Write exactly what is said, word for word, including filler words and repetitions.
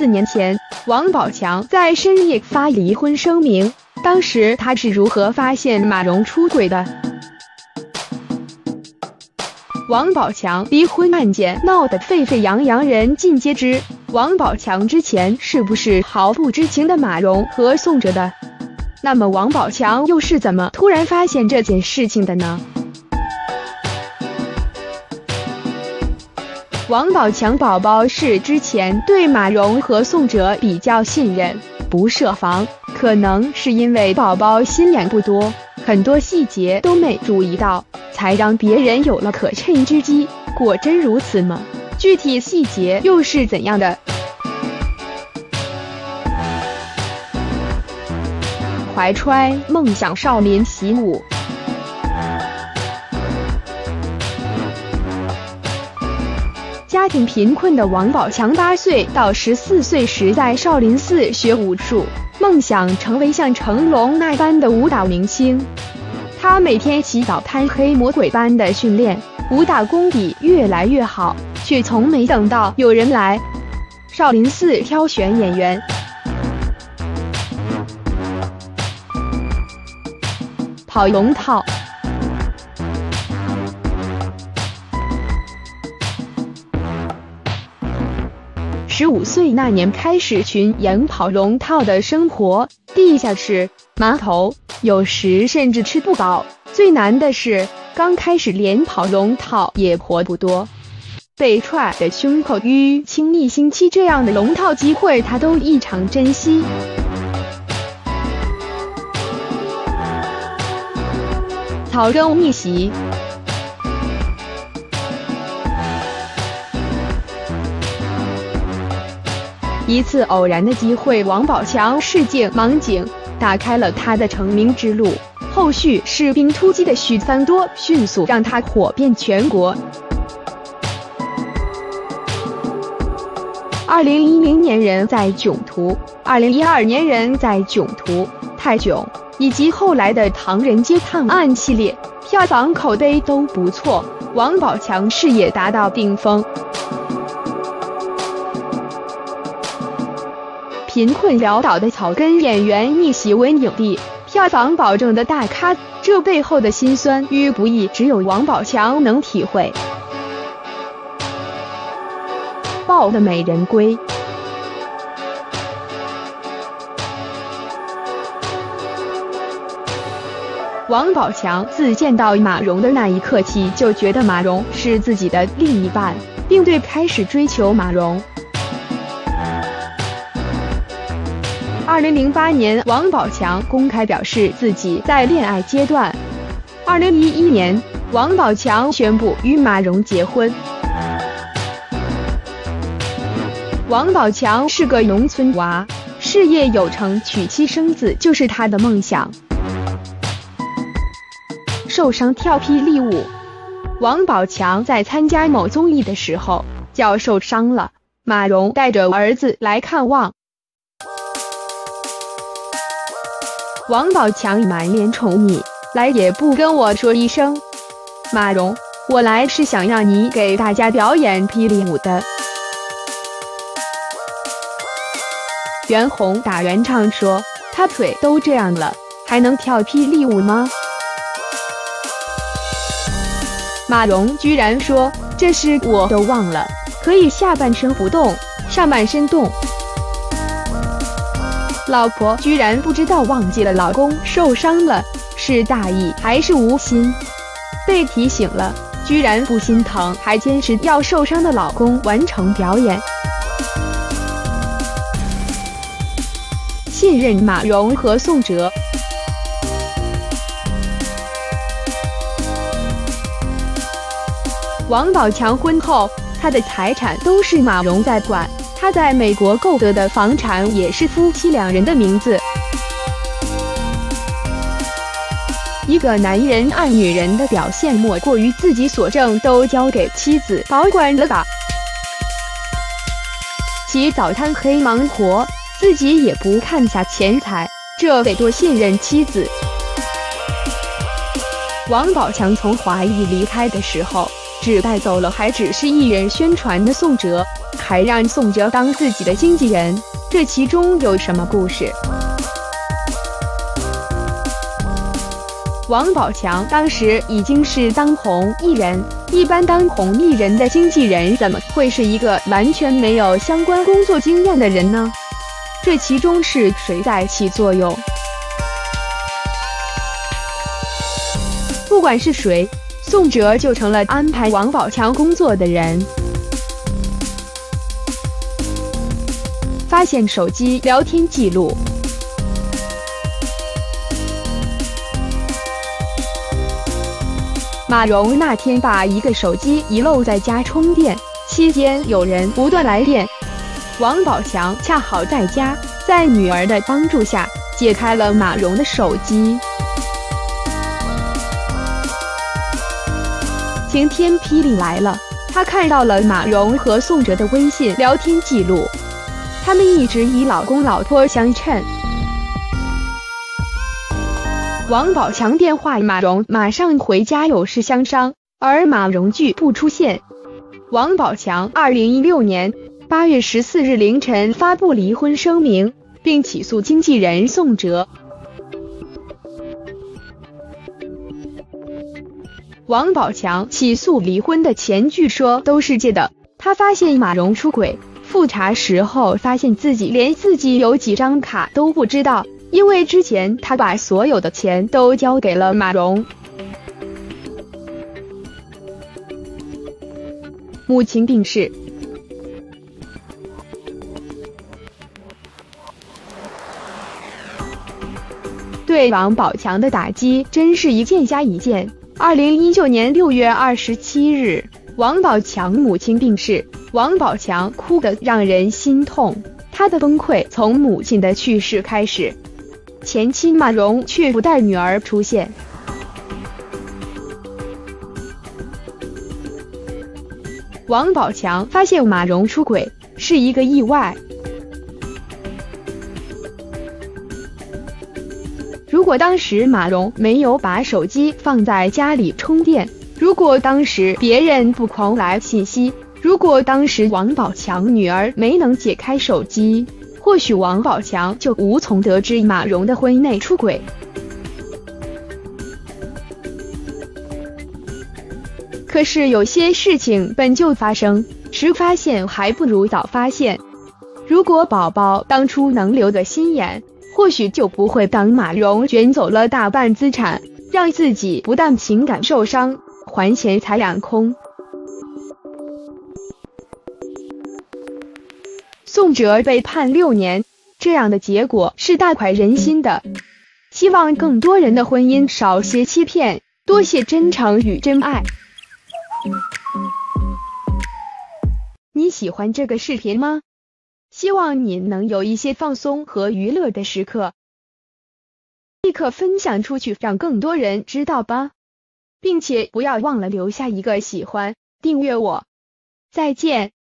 年前，王宝强在深夜发离婚声明，当时他是如何发现马蓉出轨的？王宝强离婚案件闹得沸沸扬扬，人尽皆知。王宝强之前是不是毫不知情的马蓉和宋哲的？那么王宝强又是怎么突然发现这件事情的呢？王宝强宝宝是之前对马蓉和宋哲比较信任，不设防，可能是因为宝宝心眼不多，很多细节都没注意到，才让别人有了可乘之机。果真如此吗？具体细节又是怎样的？怀揣梦想少林习武。家庭贫困的王宝强八岁到十四岁时在少林寺学武术，梦想成为像成龙那般的武打明星。他每天起早贪黑，魔鬼般的训练，武打功底越来越好，却从没等到有人来少林寺挑选演员。跑龙套。十五岁那年开始群演跑龙套的生活，地下室、码头，有时甚至吃不饱。最难的是，刚开始连跑龙套也活不多，被踹的胸口淤青一星期这样的龙套机会，他都异常珍惜。草根逆袭。一次偶然的机会，王宝强试镜盲井，打开了他的成名之路。后续士兵突击的许三多迅速让他火遍全国。二零一零年人在囧途，二零一二年人在囧途、泰囧，以及后来的唐人街探案系列，票房口碑都不错，王宝强事业达到顶峰。贫困潦倒的草根演员逆袭为影帝，票房保证的大咖，这背后的辛酸与不易，只有王宝强能体会。抱的美人归。王宝强自见到马蓉的那一刻起，就觉得马蓉是自己的另一半，并对开始追求马蓉。二零零八年，王宝强公开表示自己在恋爱阶段。二零一一年，王宝强宣布与马蓉结婚。王宝强是个农村娃，事业有成，娶妻生子就是他的梦想。受伤跳霹雳舞。王宝强在参加某综艺的时候脚受伤了，马蓉带着儿子来看望。王宝强满脸宠溺，来也不跟我说一声。马蓉，我来是想让你给大家表演霹雳舞的。袁弘打圆场说，他腿都这样了，还能跳霹雳舞吗？马蓉居然说，这事我都忘了，可以下半身不动，上半身动。老婆居然不知道忘记了老公受伤了，是大意还是无心？被提醒了，居然不心疼，还坚持要受伤的老公完成表演。信任马蓉和宋哲。王宝强婚后，他的财产都是马蓉在管。他在美国购得的房产也是夫妻两人的名字。一个男人爱女人的表现，莫过于自己所挣都交给妻子保管了吧。起早贪黑忙活，自己也不看下钱财，这得多信任妻子。王宝强从华谊离开的时候， 只带走了还只是艺人宣传的宋哲，还让宋哲当自己的经纪人，这其中有什么故事？王宝强当时已经是当红艺人，一般当红艺人的经纪人怎么会是一个完全没有相关工作经验的人呢？这其中是谁在起作用？不管是谁，宋哲就成了安排王宝强工作的人。发现手机聊天记录。马蓉那天把一个手机遗漏在家充电，期间有人不断来电，王宝强恰好在家，在女儿的帮助下解开了马蓉的手机。晴天霹雳来了，他看到了马蓉和宋哲的微信聊天记录，他们一直以老公老婆相称。王宝强电话马蓉马上回家有事相商，而马蓉拒不出现。王宝强二零一六年八月十四日凌晨发布离婚声明，并起诉经纪人宋哲。王宝强起诉离婚的前据说都是借的，他发现马蓉出轨，复查时候发现自己连自己有几张卡都不知道，因为之前他把所有的钱都交给了马蓉。母亲病逝。对王宝强的打击真是一件加一件。二零一九年六月二十七日，王宝强母亲病逝，王宝强哭得让人心痛。他的崩溃从母亲的去世开始，前妻马蓉却不带女儿出现。王宝强发现马蓉出轨是一个意外。如果当时马蓉没有把手机放在家里充电，如果当时别人不狂来信息，如果当时王宝强女儿没能解开手机，或许王宝强就无从得知马蓉的婚内出轨。可是有些事情本就发生，迟发现还不如早发现。如果宝宝当初能留个心眼，或许就不会当马蓉卷走了大半资产，让自己不但情感受伤，还钱财两空。宋哲被判六年，这样的结果是大快人心的。希望更多人的婚姻少些欺骗，多些真诚与真爱。你喜欢这个视频吗？希望你能有一些放松和娱乐的时刻，立刻分享出去，让更多人知道吧，并且不要忘了留下一个喜欢，订阅我。再见。